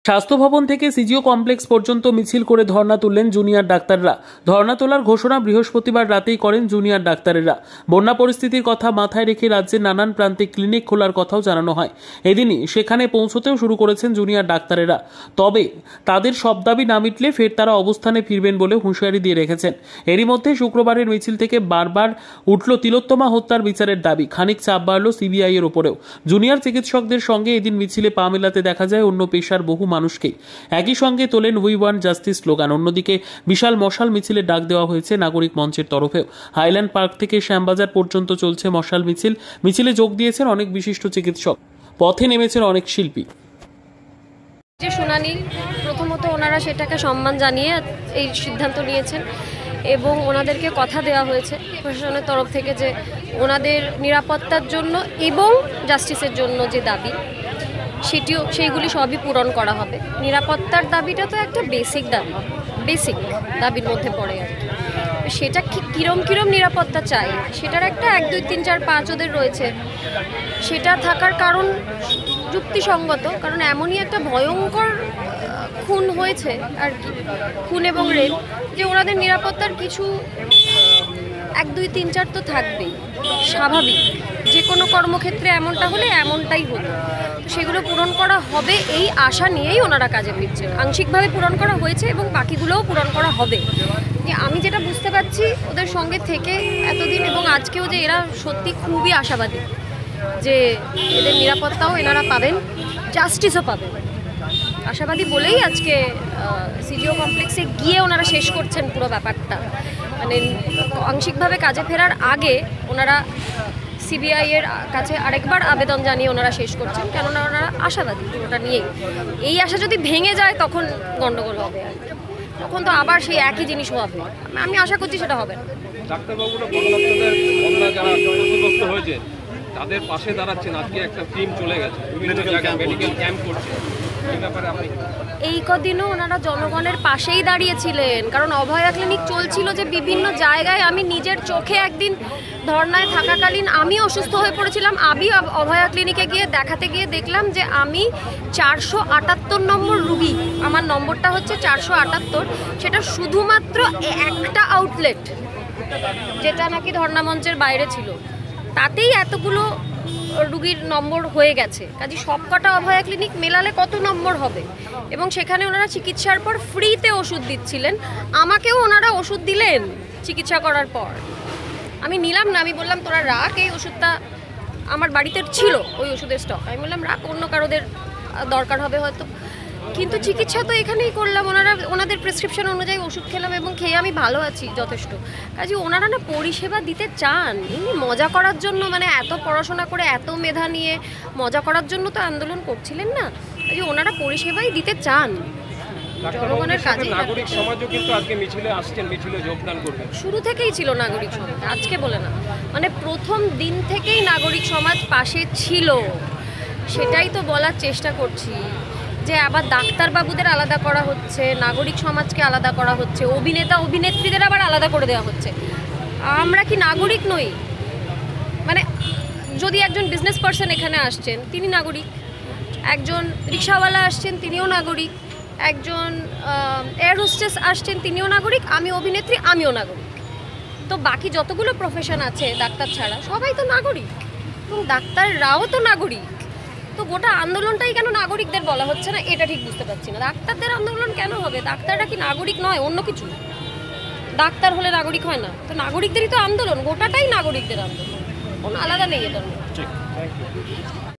স্বাস্থ্য ভবন থেকে সিজিও কমপ্লেক্স পর্যন্ত মিছিল করে ধর্ণা তুললেন জুনিয়র ডাক্তাররা। ধর্ণা তোলার ঘোষণা বৃহস্পতিবার রাতেই করেন জুনিয়র ডাক্তারেরা। বন্যা পরিস্থিতির কথা মাথায় রেখে রাজ্যের নানান প্রান্তে ক্লিনিক খোলার কথাও জানানো হয়। এদিনই সেখানে পৌঁছতেও শুরু করেছেন জুনিয়র ডাক্তারেরা। তবে তাদের সব দাবি না মিটলে ফের তারা অবস্থানে ফিরবেন বলে হুঁশিয়ারি দিয়ে রেখেছেন। এরই মধ্যে শুক্রবারের মিছিল থেকে বারবার উঠল তিলোত্তমা হত্যার বিচারের দাবি। খানিক চাপ বাড়ল সিবিআই এর উপরেও। জুনিয়র চিকিৎসকদের সঙ্গে এদিন মিছিলে পা মেলাতে দেখা যায় অন্য পেশার বহু মানুষকে। একই সঙ্গে তোলেন উই ওয়ান্ট জাস্টিস স্লোগান। অন্যদিকে বিশাল মশাল মিছিলে ডাক দেওয়া হয়েছে নাগরিক মঞ্চের তরফেও। হাইল্যান্ড পার্ক থেকে শ্যামবাজার পর্যন্ত চলছে মশাল মিছিল। মিছিলে যোগ দিয়েছেন অনেক বিশিষ্ট চিকিৎসক, পথে নেমেছেন অনেক শিল্পী। যে শুনানি, প্রথমত ওনারা সেটাকে সম্মান জানিয়ে এই সিদ্ধান্ত নিয়েছেন এবং ওনাদেরকে কথা দেওয়া হয়েছে প্রশাসনের তরফ থেকে যে ওনাদের নিরাপত্তার জন্য এবং জাস্টিসের জন্য যে দাবি সেইগুলি সবই পূরণ করা হবে। নিরাপত্তার দাবিটা তো একটা বেসিক দাবির মধ্যে পড়ে আর কি। সেটা কিরম নিরাপত্তা চাই সেটার একটা 1, 2, 3, 4, 5 ওদের রয়েছে। সেটা থাকার কারণ যুক্তিসঙ্গত, কারণ এমনই একটা ভয়ঙ্কর খুন হয়েছে আর কি, খুন এবং রেপ, যে ওনাদের নিরাপত্তার কিছু 1, 2, 3, 4 তো থাকবেই, স্বাভাবিক। যে কোনো কর্মক্ষেত্রে এমনটা হলে এমনটাই হলো, সেগুলো পূরণ করা হবে এই আশা নিয়েই ওনারা কাজে ফিরছেন। আংশিকভাবে পূরণ করা হয়েছে এবং বাকিগুলোও পূরণ করা হবে। আমি যেটা বুঝতে পারছি ওদের সঙ্গে থেকে এতদিন এবং আজকেও, যে এরা সত্যি খুবই আশাবাদী যে এদের নিরাপত্তাও এনারা পাবেন, জাস্টিসও পাবেন। আশাবাদী বলেই আজকে সিজিও কমপ্লেক্সে গিয়ে ওনারা শেষ করছেন পুরো ব্যাপারটা। মানে আংশিকভাবে কাজে ফেরার আগে ওনারা সিবিআই এর কাছে আরেকবার আবেদন জানিয়ে ওনারা শেষ করছেন, কেননা ওনারা আশাবাদী ওটা নিয়েই। এই আশা যদি ভেঙে যায় তখন গন্ডগোল হবে, তখন তো আবার সেই একই জিনিস হবে। আমি আশা করছি সেটা হবে না। ডাক্তারবাবুরা বন্যা যারা ক্ষতিগ্রস্ত হয়েছে তাদের পাশে দাঁড়াচ্ছেন। আজকে একটা টিম চলে গেছে, বিভিন্ন জায়গায় মেডিকেল ক্যাম্প করছে। এই কদিনও ওনারা জনগণের পাশেই দাঁড়িয়েছিলেন, কারণ অভয়া ক্লিনিক চলছিল যে বিভিন্ন জায়গায়। আমি নিজের চোখে একদিন ধর্নায় থাকাকালীন আমি অসুস্থ হয়ে পড়েছিলাম। আমি অভয়া ক্লিনিকে গিয়ে দেখাতে গিয়ে দেখলাম যে আমি 478 নম্বর রুগী, আমার নম্বরটা হচ্ছে 478। সেটা শুধুমাত্র একটা আউটলেট, যেটা নাকি ধর্না মঞ্চের বাইরে ছিল, তাতেই এতগুলো রুগীর নম্বর হয়ে গেছে। কাজে সবকটা অভয়া ক্লিনিক মেলালে কত নম্বর হবে? এবং সেখানে ওনারা চিকিৎসার পর ফ্রিতে ওষুধ দিচ্ছিলেন। আমাকেও ওনারা ওষুধ দিলেন চিকিৎসা করার পর। আমি নিলাম না, আমি বললাম তোরা রাখ, এই ওষুধটা আমার বাড়িতে ছিল, ওই ওষুধের স্টক। আমি বললাম রাখ, অন্য কারোদের দরকার হবে হয়তো। কিন্তু চিকিৎসা তো এখানেই করলাম, ওনাদের প্রেসক্রিপশন অনুযায়ী ওষুধ খেলাম এবং খেয়ে আমি ভালো আছি যথেষ্ট। কাজে ওনারা না পরিষেবা দিতে চান, এমনি মজা করার জন্য, মানে এত পড়াশোনা করে এত মেধা নিয়ে মজা করার জন্য তো আন্দোলন করছিলেন না। কাজে ওনারা পরিষেবাই দিতে চান জনগণের কাজে। নাগরিক সমাজও কিন্তু আজকে মিছিলে আসছেন, মিছিলে যোগদান করবেন। শুরু থেকেই ছিল নাগরিক সমাজ, আজকে বলে না, মানে প্রথম দিন থেকেই নাগরিক সমাজ পাশে ছিল। সেটাই তো বলার চেষ্টা করছি, যে আবার ডাক্তারবাবুদের আলাদা করা হচ্ছে, নাগরিক সমাজকে আলাদা করা হচ্ছে, অভিনেতা অভিনেত্রীদের আবার আলাদা করে দেওয়া হচ্ছে। আমরা কি নাগরিক নই? মানে যদি একজন বিজনেস পার্সন এখানে আসছেন তিনি নাগরিক, একজন রিক্সাওয়ালা আসছেন তিনিও নাগরিক, একজন এয়ার হোস্টেস আসছেন তিনিও নাগরিক, আমি অভিনেত্রী আমিও নাগরিক। তো বাকি যতগুলো প্রফেশন আছে ডাক্তার ছাড়া সবাই তো নাগরিক, এবং ডাক্তাররাও তো নাগরিক। তো গোটা আন্দোলনটাই কেন নাগরিকদের বলা হচ্ছে না, এটা ঠিক বুঝতে পারছি না। ডাক্তারদের আন্দোলন কেন হবে? ডাক্তাররা কি নাগরিক নয়? অন্য কিছু? ডাক্তার হলে নাগরিক হয় না? তো নাগরিকদেরই তো আন্দোলন, গোটাটাই নাগরিকদের আন্দোলন, কোনো আলাদা নেই এটার মধ্যে।